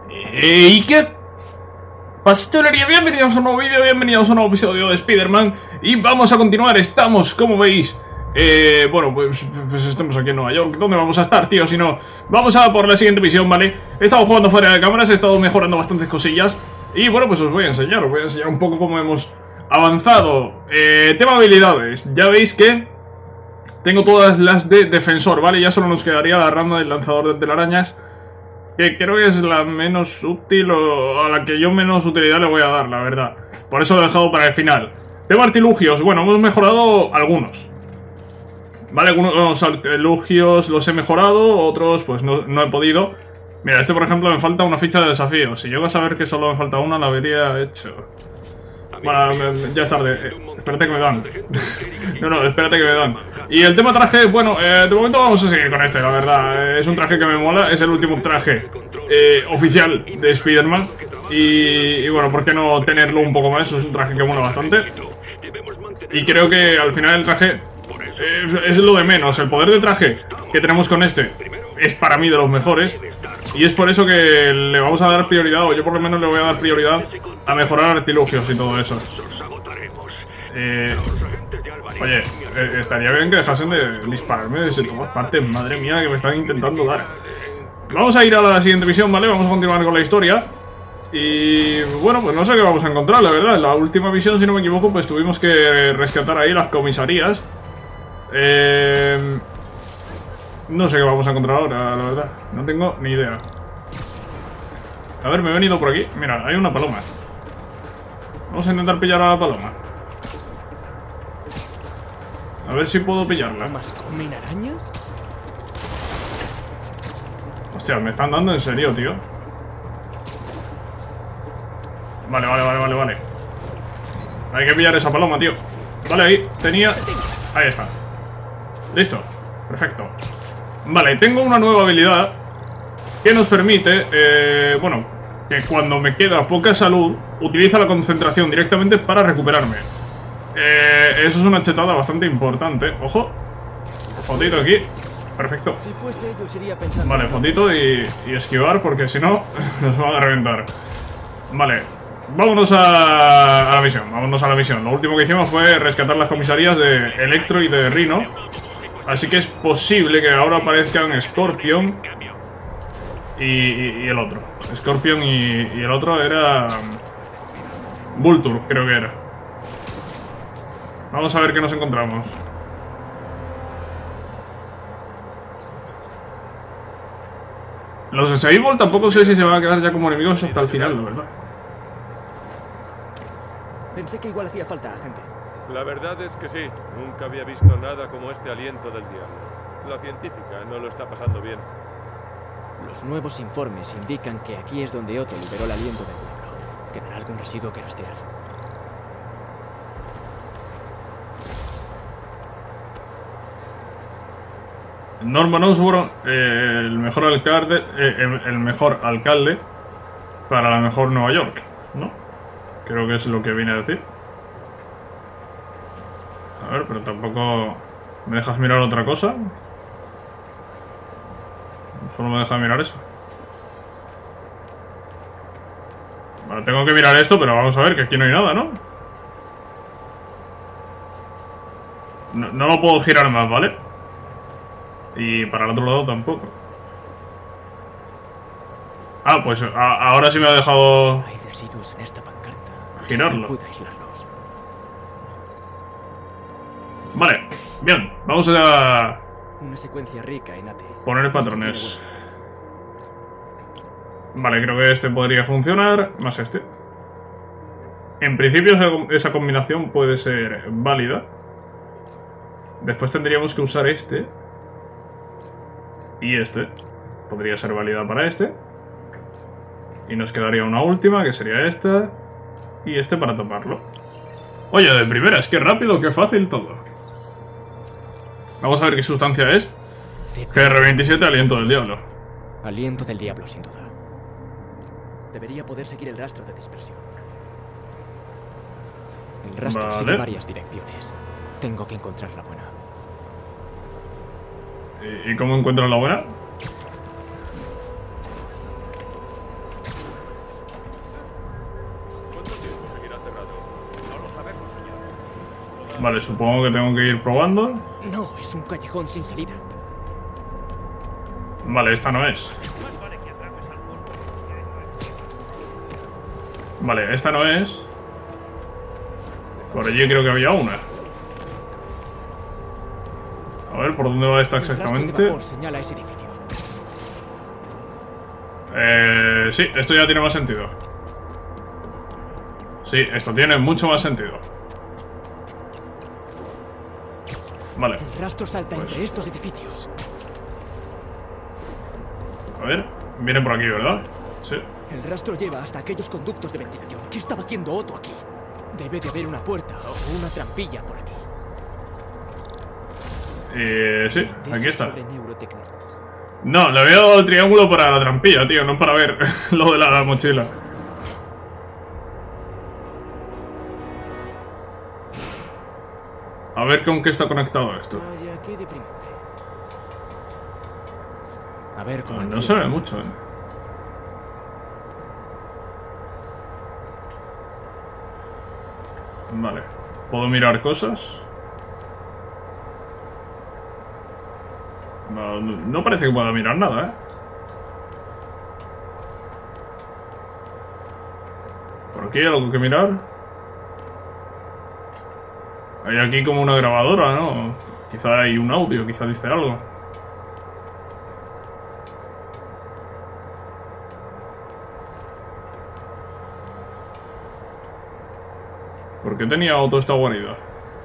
¿Y qué pastelería? Bienvenidos a un nuevo vídeo, bienvenidos a un nuevo episodio de Spider-Man. Y vamos a continuar, estamos, como veis, bueno, pues estamos aquí en Nueva York. ¿Dónde vamos a estar, tío? Si no, vamos a por la siguiente misión, ¿vale? He estado jugando fuera de cámaras, he estado mejorando bastantes cosillas. Y bueno, pues os voy a enseñar un poco cómo hemos avanzado. Tema habilidades, ya veis que tengo todas las de defensor, ¿vale? Ya solo nos quedaría la rama del lanzador de telarañas, que creo que es la menos útil o a la que yo menos utilidad le voy a dar, la verdad. Por eso lo he dejado para el final. Tema artilugios, bueno, hemos mejorado algunos. Vale, algunos artilugios los he mejorado, otros pues no he podido. Mira, este por ejemplo me falta una ficha de desafío. Si llego a saber que solo me falta una, la habría hecho. Bueno, ya es tarde. Espérate que me dan. No, espérate que me dan. Y el tema traje, bueno, de momento vamos a seguir con este, la verdad. Es un traje que me mola, es el último traje oficial de Spider-Man. Y bueno, ¿por qué no tenerlo un poco más? Es un traje que mola bastante. Y creo que al final el traje es lo de menos. El poder de traje que tenemos con este es para mí de los mejores. Y es por eso que le vamos a dar prioridad, o yo por lo menos le voy a dar prioridad a mejorar artilugios y todo eso. Oye, estaría bien que dejasen de dispararme desde todas partes. Madre mía, que me están intentando dar. Vamos a ir a la siguiente misión, ¿vale? Vamos a continuar con la historia. Y bueno, pues no sé qué vamos a encontrar, la verdad. En la última misión, si no me equivoco, pues tuvimos que rescatar ahí las comisarías. No sé qué vamos a encontrar ahora, la verdad. No tengo ni idea. A ver, me he venido por aquí. Mira, hay una paloma. Vamos a intentar pillar a la paloma. A ver si puedo pillarla. ¿Más comen arañas? Hostia, me están dando en serio, tío. Vale. Hay que pillar esa paloma, tío. Vale, ahí, tenía... Ahí está. Listo, perfecto. Vale, tengo una nueva habilidad que nos permite, bueno, que cuando me queda poca salud, utiliza la concentración directamente para recuperarme. Eso es una chetada bastante importante. Ojo, fotito aquí. Perfecto. Vale, fotito y esquivar, porque si no, nos van a reventar. Vale, vámonos a la misión. Vámonos a la misión. Lo último que hicimos fue rescatar las comisarías de Electro y de Rhino. Así que es posible que ahora aparezcan Scorpion y el otro. Scorpion y el otro era... Vulture, creo que era. Vamos a ver qué nos encontramos. Los Sable tampoco sé si se van a quedar ya como enemigos hasta el final, la verdad. Pensé que igual hacía falta, agente. La verdad es que sí. Nunca había visto nada como este aliento del diablo. La científica no lo está pasando bien. Los nuevos informes indican que aquí es donde Otto liberó el aliento del pueblo. Quedará algún residuo que rastrear. Norman Osborn, el mejor alcalde para la mejor Nueva York, ¿no? Creo que es lo que viene a decir. A ver, pero tampoco me dejas mirar otra cosa. Solo me deja mirar eso. Vale, tengo que mirar esto, pero vamos a ver que aquí no hay nada, ¿no? No lo puedo girar más, ¿vale? Y para el otro lado tampoco. Ah, pues ahora sí me ha dejado... Hay residuos en esta pancarta. Girarlo. Pude aislarlos. Vale, bien, vamos a... Una secuencia rica en AT. Poner patrones. Vale, creo que este podría funcionar. Más este. En principio esa combinación puede ser válida. Después tendríamos que usar este. Y este. Podría ser válida para este. Y nos quedaría una última, que sería esta. Y este para taparlo. Oye, de primeras, qué rápido, qué fácil todo. Vamos a ver qué sustancia es. GR27, aliento del diablo. Aliento del diablo, sin duda. Debería poder seguir el rastro de dispersión. El rastro sigue varias direcciones. Tengo que encontrar la buena. ¿Y cómo encuentro la buena? Vale, supongo que tengo que ir probando. No, es un callejón sin salida. Vale, esta no es. Vale, esta no es. Por allí creo que había una. A ver, ¿por dónde va esta exactamente? Señala ese edificio. Sí, esto ya tiene más sentido. Sí, esto tiene mucho más sentido. Vale. El rastro salta entre estos edificios. A ver, viene por aquí, ¿verdad? Sí. El rastro lleva hasta aquellos conductos de ventilación. ¿Qué estaba haciendo Otto aquí? Debe de haber una puerta o una trampilla por aquí. Sí, aquí está. Sobre neurotecnología. No, le había dado el triángulo para la trampilla, tío, no para ver lo de la mochila. A ver con qué está conectado esto. Vaya, qué deprimente. A ver cómo No se ve mucho, Vale. ¿Puedo mirar cosas? No, no parece que pueda mirar nada, ¿Por aquí hay algo que mirar? Hay aquí como una grabadora, ¿no? Quizá hay un audio, quizá dice algo. ¿Por qué tenía Otto esta guarida?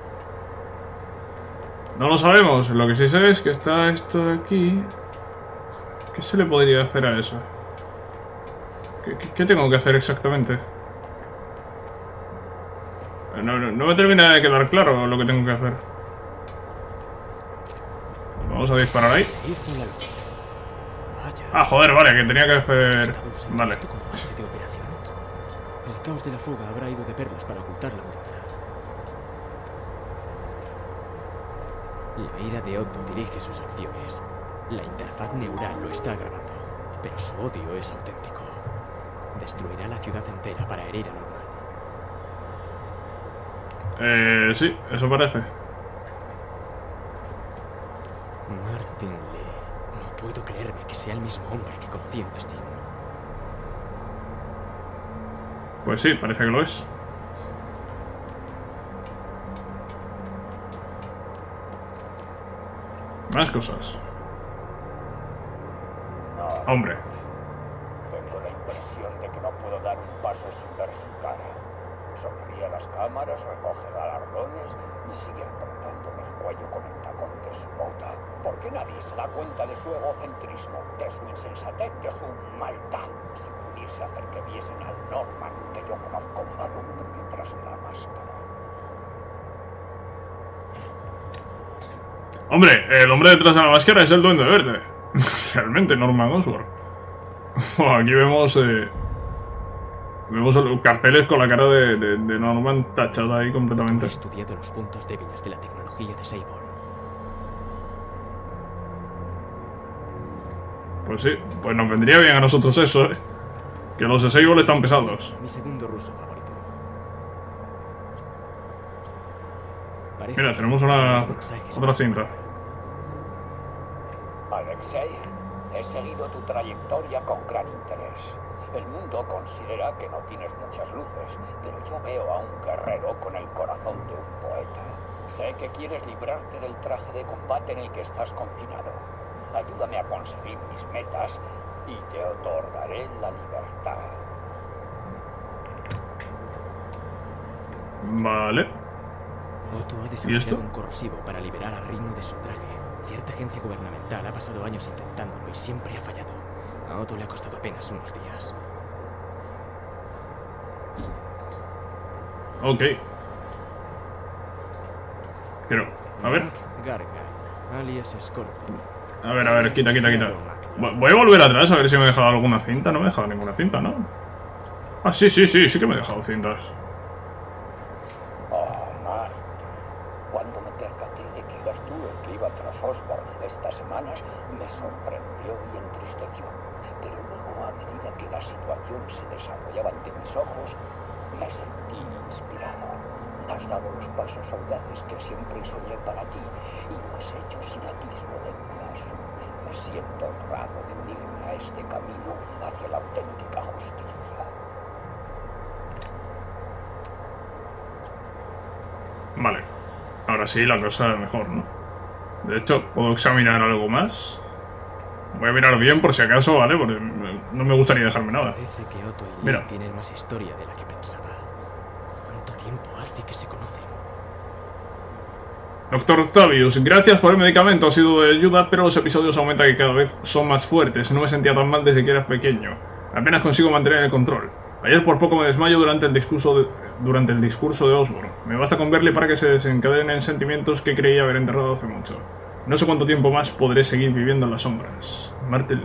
No lo sabemos. Lo que sí sé es que está esto de aquí. ¿Qué se le podría hacer a eso? ¿Qué tengo que hacer exactamente? No me termina de quedar claro lo que tengo que hacer. Vamos a disparar ahí. Ah, joder, vale, que tenía que hacer... Vale. El caos de la fuga habrá ido de perlas para ocultar la mudanza. La ira de Otto dirige sus acciones. La interfaz neural lo está grabando, pero su odio es auténtico. Destruirá la ciudad entera para herir a Norman. Sí, eso parece. Martin Lee. No puedo creerme que sea el mismo hombre que conocí en Festín. Pues sí, parece que lo es. Más cosas. No. Hombre. Tengo la impresión de que no puedo dar un paso sin ver su cara. Sonríe a las cámaras, recoge galardones y sigue apretándome el cuello con el tacón de su bota. Porque nadie se da cuenta de su egocentrismo, de su insensatez, de su maldad. Si pudiese hacer que viesen al Norman que yo conozco, al hombre detrás de la máscara. Hombre, el hombre detrás de la máscara es el Duende Verde. Realmente, Norman Osborn. Aquí vemos... Vemos carteles con la cara de Norman tachada ahí completamente. He estudiado los puntos débiles de la tecnología de Sable. Pues sí, pues nos vendría bien a nosotros eso, Que los de Sable están pesados. Mi segundo ruso favorito. Mira, tenemos otra cinta. Alexei, he seguido tu trayectoria con gran interés. El mundo considera que no tienes muchas luces, pero yo veo a un guerrero con el corazón de un poeta. Sé que quieres librarte del traje de combate en el que estás confinado. Ayúdame a conseguir mis metas y te otorgaré la libertad. Vale. Otto ha desarrollado un corrosivo para liberar a Rino de su traje. Cierta agencia gubernamental ha pasado años intentándolo y siempre ha fallado. A Otto le ha costado apenas unos días. Ok. Pero, a ver. Gargan, alias Scorpion. A ver, quita. Voy a volver atrás a ver si me he dejado alguna cinta. No me he dejado ninguna cinta, ¿no? Ah, sí que me he dejado cintas. Oh, Martin. Cuando me percaté de que eras tú el que iba tras Osborn estas semanas, me sorprendió y entristeció. Pero luego, a medida que la situación se desarrollaba ante mis ojos, me sentí inspirado. Has dado los pasos audaces que siempre soñé para ti y lo has hecho sin atisbo de dudas. Me siento honrado de unirme a este camino hacia la auténtica justicia. Vale. Ahora sí, la cosa es mejor, ¿no? De hecho, ¿puedo examinar algo más? Voy a mirar bien por si acaso, ¿vale? Porque no me gustaría dejarme nada. Parece que Otto y Mira. Lee tienen más historia de la que pensaba. ¿Cuánto tiempo hace que se conocen? Doctor Octavius, gracias por el medicamento, ha sido de ayuda, pero los episodios aumentan y cada vez son más fuertes. No me sentía tan mal desde que era pequeño. Apenas consigo mantener el control. Ayer por poco me desmayo durante el discurso de Osborn. Me basta con verle para que se desencadenen sentimientos que creía haber enterrado hace mucho. No sé cuánto tiempo más podré seguir viviendo en las sombras. Martel.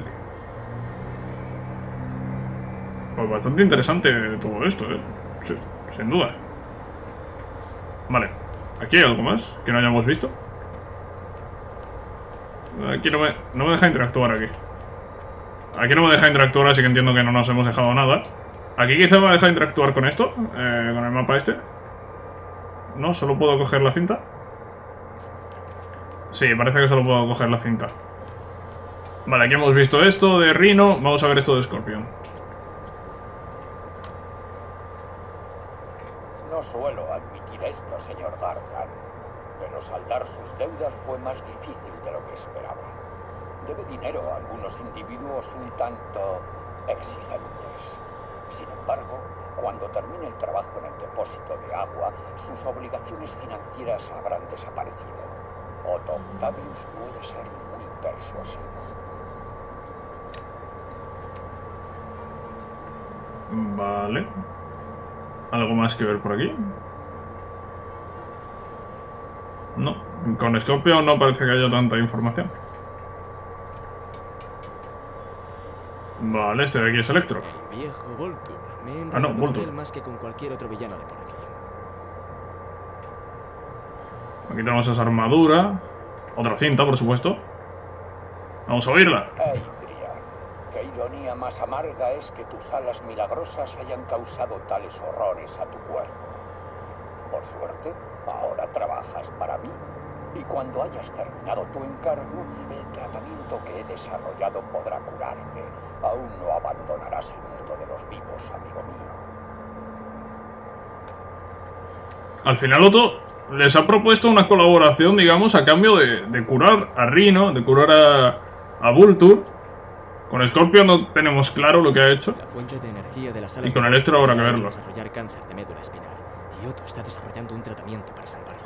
Pues bastante interesante todo esto, ¿eh? Sí, sin duda. Vale. ¿Aquí hay algo más que no hayamos visto? Aquí no me deja interactuar aquí. Aquí no me deja interactuar, así que entiendo que no nos hemos dejado nada. Aquí quizá me deja interactuar con esto, con el mapa este. No, solo puedo coger la cinta. Sí, parece que solo puedo coger la cinta. Vale, aquí hemos visto esto de Rhino. Vamos a ver esto de Scorpion. No suelo admitir esto, señor Gargan, pero saldar sus deudas fue más difícil de lo que esperaba. Debe dinero a algunos individuos un tanto exigentes. Sin embargo, cuando termine el trabajo en el depósito de agua, sus obligaciones financieras habrán desaparecido. Otto Octavius puede ser muy persuasivo. Vale. ¿Algo más que ver por aquí? No. Con Scorpion no parece que haya tanta información. Vale, este de aquí es Electro. El viejo Voltur. Me he no, enredado con Voltur. él más que con cualquier otro villano de por aquí. Aquí tenemos esa armadura. Otra cinta, por supuesto. Vamos a oírla. Adrian, qué ironía más amarga es que tus alas milagrosas hayan causado tales horrores a tu cuerpo. Por suerte, ahora trabajas para mí. Y cuando hayas terminado tu encargo, el tratamiento que he desarrollado podrá curarte. Aún no abandonarás el mundo de los vivos, amigo mío. Al final Otto les ha propuesto una colaboración, digamos, a cambio de curar a Rhino, de curar a Vulture. Con Scorpion no tenemos claro lo que ha hecho. La fuente de energía de las alas Y con de Electro habrá que ha hecho verlo. desarrollar cáncer de médula espinal. Y Otto está desarrollando un tratamiento para salvarle.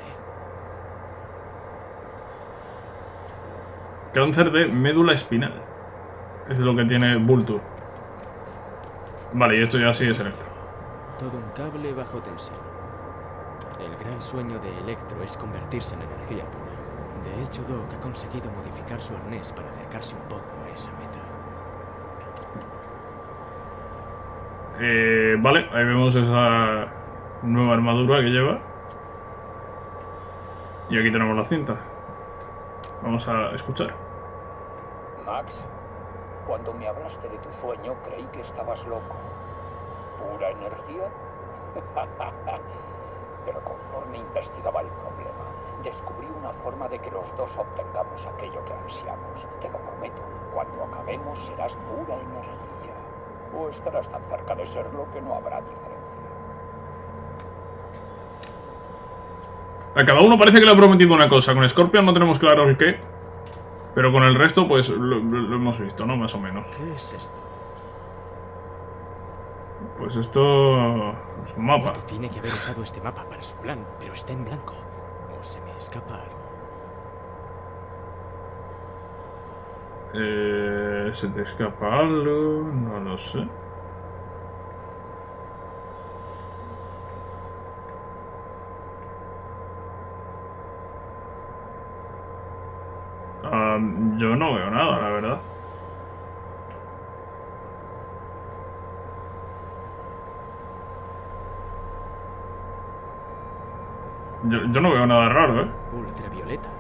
Cáncer de médula espinal. Es lo que tiene Vulture. Vale, y esto ya sí es Electro. Todo un cable bajo tensión. El gran sueño de Electro es convertirse en energía pura. De hecho, Doc ha conseguido modificar su arnés para acercarse un poco a esa meta. Vale, ahí vemos esa nueva armadura que lleva. Y aquí tenemos la cinta. Vamos a escuchar. Max, cuando me hablaste de tu sueño creí que estabas loco. ¿Pura energía? Pero conforme investigaba el problema, descubrí una forma de que los dos obtengamos aquello que ansiamos. Te lo prometo, cuando acabemos serás pura energía. O estarás tan cerca de serlo que no habrá diferencia. A cada uno parece que le ha prometido una cosa. Con Scorpion no tenemos claro el qué. Pero con el resto, pues lo hemos visto, ¿no? Más o menos. ¿Qué es esto? Pues esto es un mapa. Otto tiene que haber usado este mapa para su plan, pero está en blanco. O se me escapa algo. ¿Se te escapa algo? No lo sé. Yo no veo nada, la verdad. Yo no veo nada raro, ¿eh? Ultravioleta.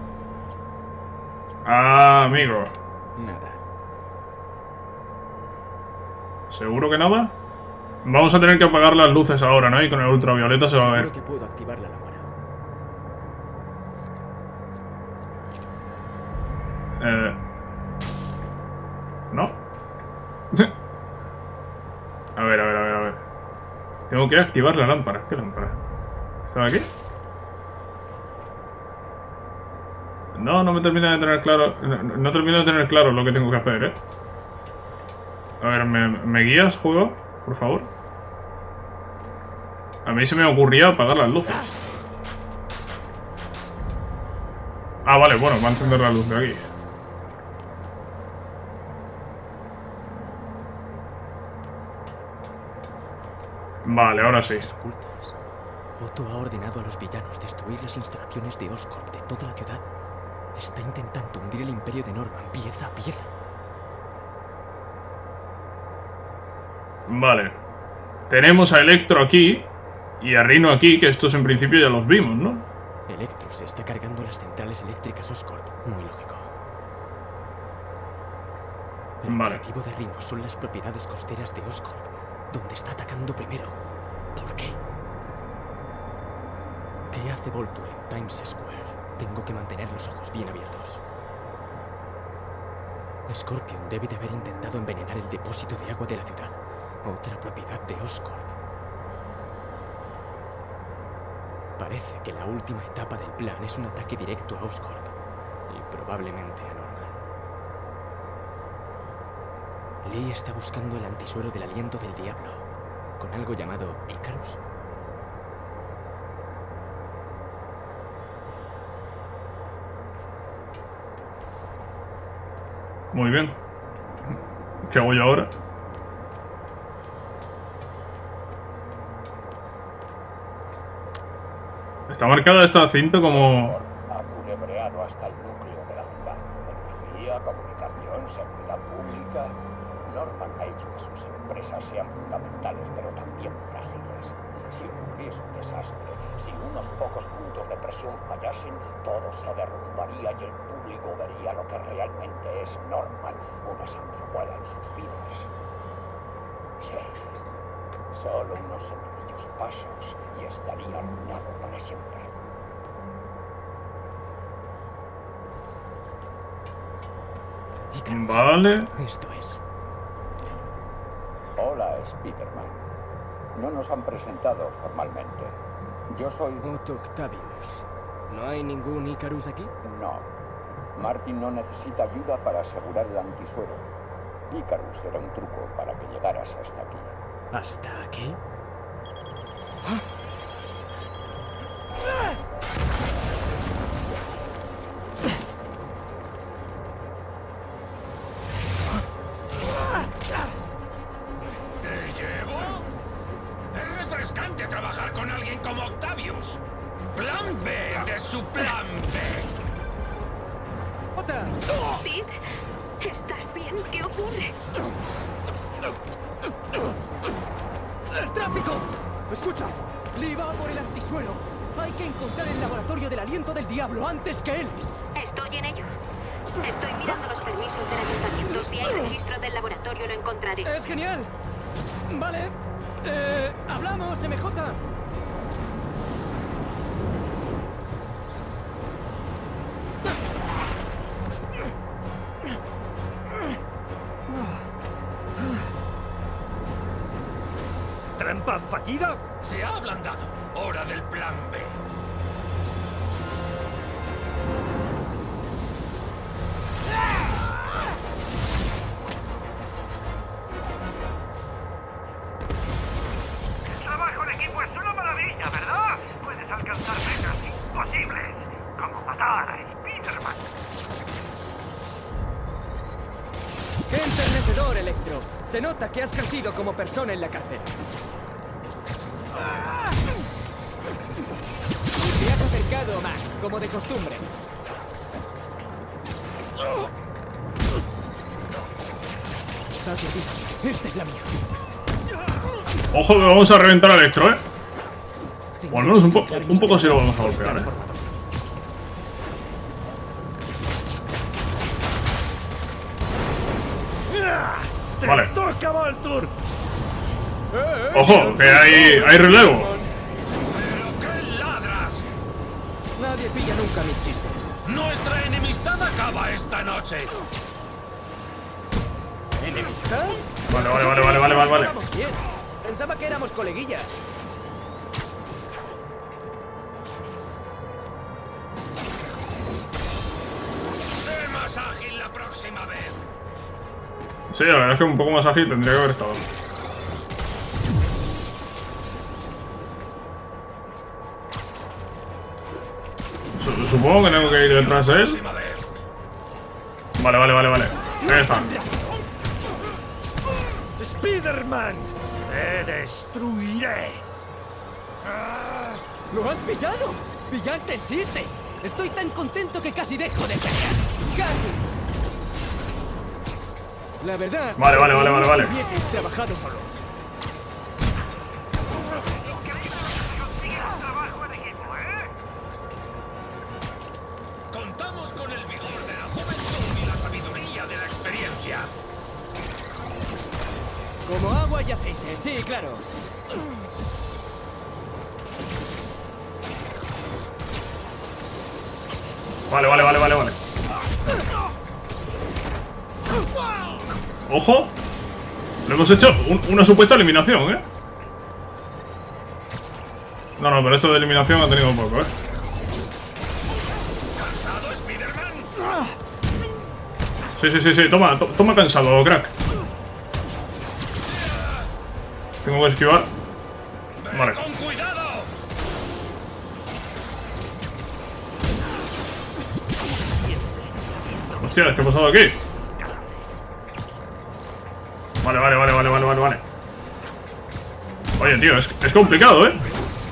Ah, amigo. Nada. ¿Seguro que nada? Vamos a tener que apagar las luces ahora, ¿no? Y con el ultravioleta se va a ver. Seguro que puedo activar la lámpara. ¿No? A ver. Tengo que activar la lámpara. ¿Qué lámpara? ¿Está aquí? No me termina de tener claro. No termino de tener claro lo que tengo que hacer, ¿eh? A ver, ¿me guías, juego? Por favor. A mí se me ocurría apagar las luces. Ah, vale, bueno, va a encender la luz de aquí. Vale, ahora sí. Ocultas. Otto ha ordenado a los villanos destruir las instalaciones de Oscorp de toda la ciudad. Está intentando hundir el imperio de Norman pieza a pieza. Vale. Tenemos a Electro aquí y a Rhino aquí, que estos en principio ya los vimos, ¿no? Electro se está cargando las centrales eléctricas Oscorp. Muy lógico. El Vale. objetivo de Rhino son las propiedades costeras de Oscorp, donde está atacando primero. ¿Por qué? ¿Qué hace Voltur en Times Square? Tengo que mantener los ojos bien abiertos. Scorpion debe de haber intentado envenenar el depósito de agua de la ciudad, otra propiedad de Oscorp. Parece que la última etapa del plan es un ataque directo a Oscorp y probablemente a Norman. Lee está buscando el antisuero del aliento del diablo, con algo llamado Icarus. Muy bien. ¿Qué hago yo ahora? Está marcada esta cinta como... Oscorp ha culebreado hasta el núcleo de la ciudad. Energía, comunicación, seguridad pública. Norman ha hecho que sus empresas sean fundamentales, pero también frágiles. Si ocurriese un desastre, si unos pocos puntos de presión fallasen, todo se derrumbaría y el público vería lo que realmente es Norman, una sanguijuela en sus vidas. Sí, solo unos sencillos pasos y estaría arruinado para siempre. Icarus. Vale. Esto es. Hola, Spider-Man. No nos han presentado formalmente. Yo soy... Otto Octavius. ¿No hay ningún Icarus aquí? No. Martin no necesita ayuda para asegurar el antisuero. Icarus era un truco para que llegaras hasta aquí. ¿Hasta aquí? ¿Te llevo? Es refrescante trabajar con alguien como Octavius. Plan B de su plan B. ¡Ota! Sid, ¿estás bien? ¿Qué ocurre? ¡El tráfico! Escucha, Lee va por el antisuero. Hay que encontrar el laboratorio del aliento del diablo antes que él. Estoy en ello. Estoy mirando los permisos del ayuntamiento. Si hay registro del laboratorio, lo encontraré. ¡Es genial! Vale. Hablamos, MJ. ¿Trampa fallida? Se ha ablandado. Hora del plan B. El trabajo en equipo es una maravilla, ¿verdad? Puedes alcanzar metas imposibles, como matar a Spider-Man. ¡Qué enternecedor, Electro! Se nota que has crecido como persona en la cárcel. Y te has acercado más, como de costumbre. Date prisa. Esta es la mía. Ojo que vamos a reventar a Electro, ¿eh? O al menos un poco sí lo vamos a golpear, ¿eh? Vale. ¡Toca, Voltur! Ojo, que hay relevo. ¿Pero qué ladras? Nadie pilla nunca mis chistes. Nuestra enemistad acaba esta noche. ¿Enemistad? Vale. Vamos bien. Pensaba que éramos coleguillas. Sé más ágil la próxima vez. Sí, la verdad es que un poco más ágil tendría que haber estado. Supongo que tengo que ir detrás de él. Próxima vez. Vale. Ahí está. ¡Spiderman! ¡Te destruiré! ¿Lo has pillado? ¡Pillaste el chiste! Estoy tan contento que casi dejo de pelear. ¡Casi! La verdad... Vale. Hubieseis trabajado solos. Trabajo en equipo, ¿eh? Contamos con el vigor de la juventud y la sabiduría de la experiencia. Como agua y aceite, sí, claro. Vale. Ojo. Le hemos hecho una supuesta eliminación, ¿eh? No, pero esto de eliminación ha tenido poco, ¿eh? ¿Cansado, Spiderman? Sí. Toma cansado, crack. Tengo que esquivar. Vale. ¡Con cuidado! Hostia, ¿qué ha pasado aquí? Vale. Oye, tío, es complicado, ¿eh?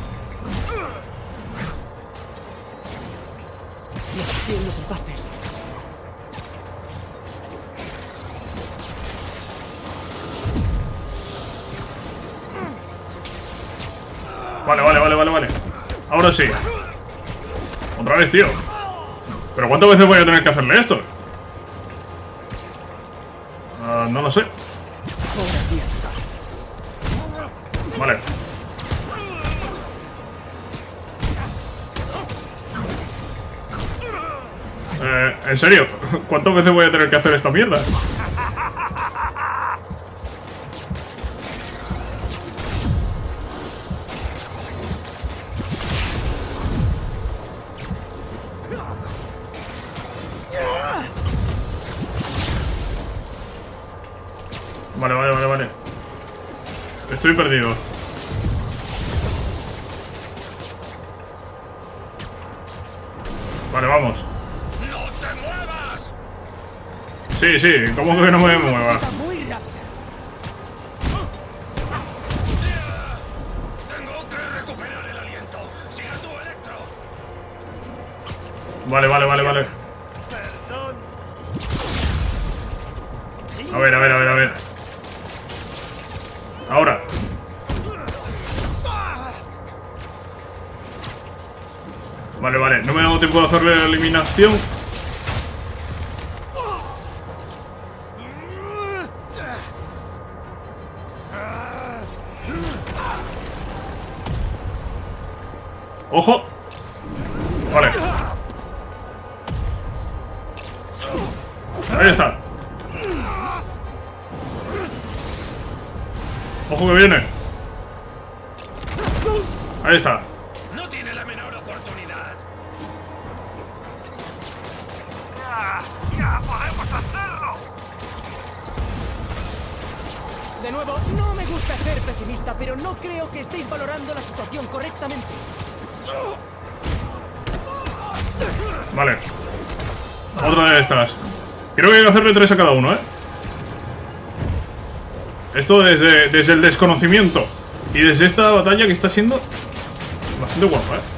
Tienen los empastes. Vale. Ahora sí. Otra vez, tío. ¿Pero cuántas veces voy a tener que hacerle esto? No lo sé. Vale. ¿En serio? ¿Cuántas veces voy a tener que hacer esta mierda? Vale. Estoy perdido. Vale, vamos. ¡No te muevas! Sí, ¿cómo que no me mueva? Está muy rápida. Tengo que recuperar el aliento. Sigue tu Electro. Vale. A ver. Ahora. Vale. No me ha dado tiempo de hacerle la eliminación. ¡Ojo! Vale. Ahí está. ¡Ojo que viene! Ahí está. No tiene la menor oportunidad. ¡Ya podemos hacerlo! De nuevo, no me gusta ser pesimista, pero no creo que estéis valorando la situación correctamente. Vale. Otra de estas. Creo que hay que hacerle 3 a cada uno, ¿eh? Esto desde el desconocimiento. Y desde esta batalla que está siendo bastante guapa, ¿eh?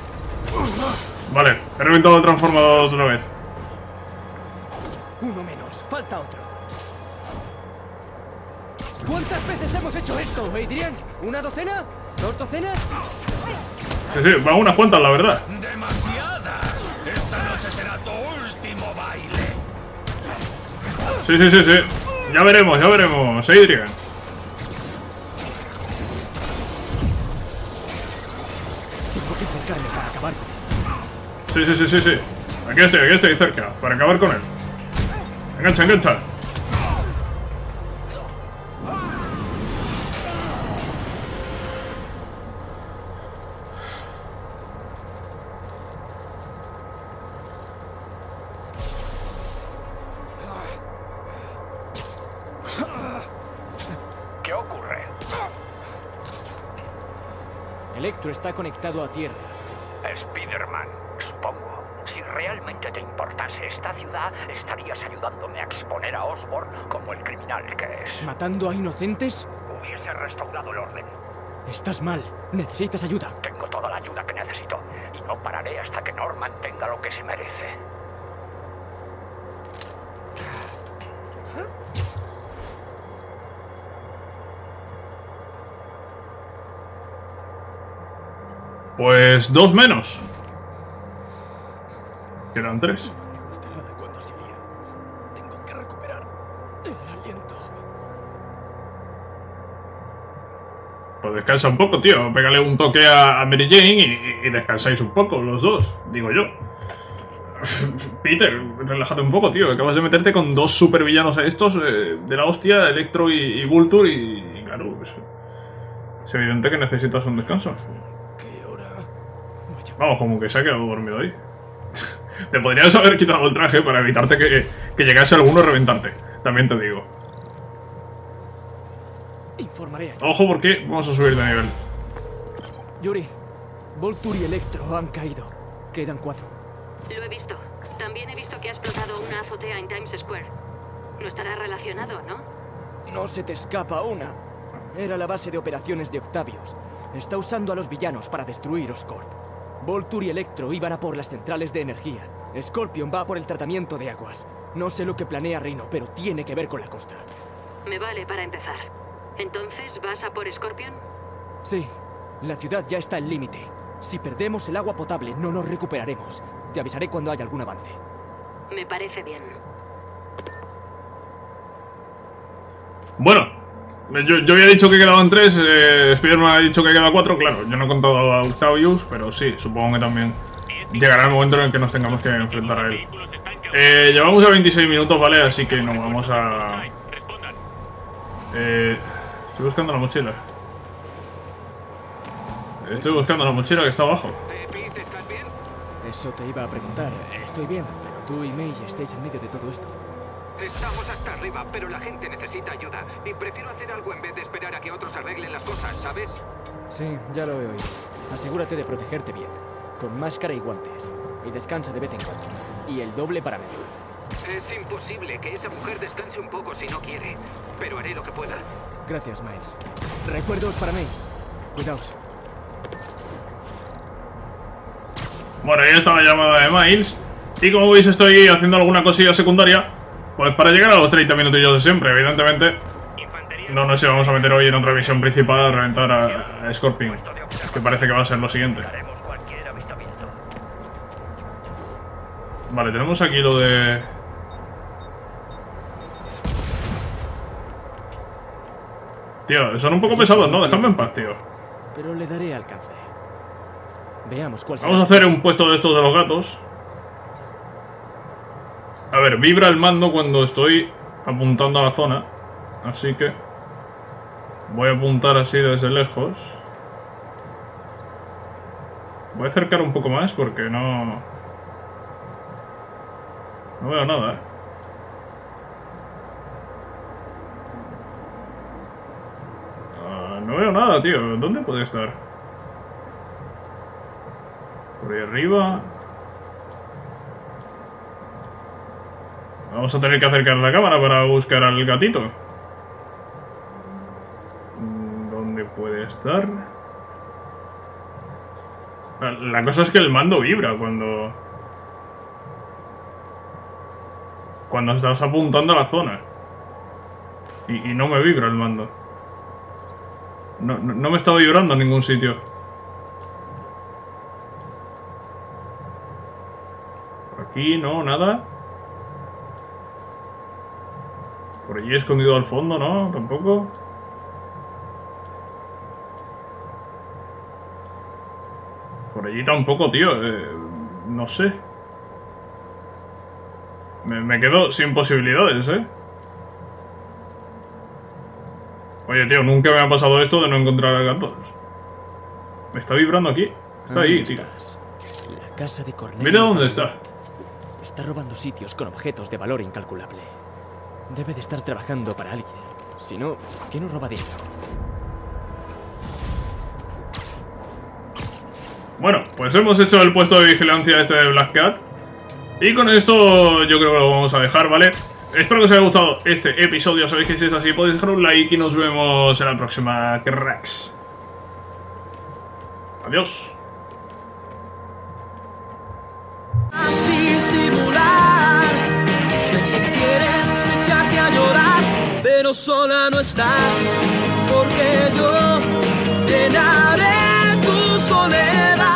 Vale, he reventado el transformador otra vez. Uno menos, falta otro. ¿Cuántas veces hemos hecho esto, Adrian? ¿Una docena? ¿2 docenas? Sí, van unas cuantas, la verdad. ¡Demasiadas! Esta noche será tu último baile. Sí. Ya veremos, Adrian. acabar con él. Sí. Aquí estoy cerca, para acabar con él. Engancha. ¿Qué ocurre? Electro está conectado a Tierra. Spider-Man, supongo. Si realmente te importase esta ciudad, estarías ayudándome a exponer a Osborn como el criminal que es. ¿Matando a inocentes? Hubiese restaurado el orden. Estás mal. Necesitas ayuda. Tengo toda la ayuda que necesito y no pararé hasta que Norman tenga lo que se merece. Pues 2 menos. Quedan 3. Me gusta nada cuando se lían. Tengo que recuperar el aliento. Pues descansa un poco, tío. Pégale un toque a Mary Jane y descansáis un poco, los dos, digo yo. Peter, relájate un poco, tío. Acabas de meterte con 2 supervillanos a estos de la hostia, Electro y Vulture, y claro, es evidente que necesitas un descanso. ¿Qué hora? Vaya. Vamos, como que se ha quedado dormido ahí. Te podrías haber quitado el traje para evitarte que llegase alguno a reventarte. También te digo. Informaré a Ojo, porque vamos a subir de nivel. Yuri. Vulture y Electro han caído. Quedan 4. Lo he visto. También he visto que ha explotado una azotea en Times Square. No estará relacionado, ¿no? No se te escapa una. Era la base de operaciones de Octavius. Está usando a los villanos para destruir Oscorp. Vulture y Electro iban a por las centrales de energía. Scorpion va por el tratamiento de aguas. No sé lo que planea Rhino, pero tiene que ver con la costa. Me vale para empezar. Entonces, ¿vas a por Scorpion? Sí, la ciudad ya está al límite. Si perdemos el agua potable, no nos recuperaremos. Te avisaré cuando haya algún avance. Me parece bien. Bueno, yo había dicho que quedaban 3, Spider-Man ha dicho que quedan 4, claro, yo no he contado a Octavius, pero sí, supongo que también llegará el momento en el que nos tengamos que enfrentar a él. Llevamos a 26 minutos, ¿vale? Así que nos vamos a... estoy buscando la mochila. Estoy buscando la mochila que está abajo. Pete, ¿estás bien? Eso te iba a preguntar. Estoy bien, pero tú y May estáis en medio de todo esto. Estamos hasta arriba, pero la gente necesita ayuda. Y prefiero hacer algo en vez de esperar a que otros arreglen las cosas, ¿sabes? Sí, ya lo he oído. Asegúrate de protegerte bien, con máscara y guantes. Y descansa de vez en cuando. Y el doble para medio. Es imposible que esa mujer descanse un poco si no quiere, pero haré lo que pueda. Gracias, Miles. Recuerdos para May. Cuidaos. Bueno, ahí está la llamada de Miles. Y como veis estoy haciendo alguna cosilla secundaria, pues para llegar a los 30 minutillos de siempre, evidentemente. No nos íbamos a meter hoy en otra misión principal a reventar a Scorpion, que parece que va a ser lo siguiente. Vale, tenemos aquí lo de... Tío, son un poco pesados, ¿no? Dejadme en paz, tío. Pero le daré alcance. Veamos cuál será. Vamos a hacer un puesto de estos de los gatos. A ver, vibra el mando cuando estoy apuntando a la zona. Así que voy a apuntar así desde lejos. Voy a acercar un poco más porque no veo nada, ¿eh? No veo nada, tío. ¿Dónde puede estar? Por ahí arriba. Vamos a tener que acercar la cámara para buscar al gatito. ¿Dónde puede estar? La cosa es que el mando vibra cuando estás apuntando a la zona. Y no me vibra el mando. No me está vibrando en ningún sitio. Por aquí no, nada. Por allí escondido al fondo, ¿no? Tampoco. por allí tampoco, tío. No sé. Me quedo sin posibilidades, Oye, tío, nunca me ha pasado esto de no encontrar a Gartones. Me está vibrando aquí. Está ahí, tío. La casa de Cornelius. Mira dónde está. Está robando sitios con objetos de valor incalculable. Debe de estar trabajando para alguien. Si no, ¿qué no roba dinero? Bueno, pues hemos hecho el puesto de vigilancia este de Black Cat. Y con esto yo creo que lo vamos a dejar, ¿vale? Espero que os haya gustado este episodio. Sabéis que si es así podéis dejar un like y nos vemos en la próxima, cracks. Adiós. Disimular, sé que quieres echarte a llorar, pero sola no estás.